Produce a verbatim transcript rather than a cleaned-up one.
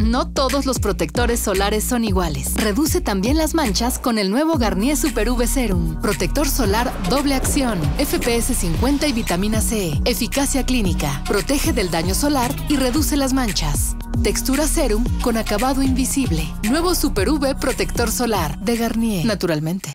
No todos los protectores solares son iguales. Reduce también las manchas con el nuevo Garnier Super U V Serum. Protector solar doble acción, F P S cincuenta y vitamina C. Eficacia clínica. Protege del daño solar y reduce las manchas. Textura serum con acabado invisible. Nuevo Super U V Protector Solar de Garnier. Naturalmente.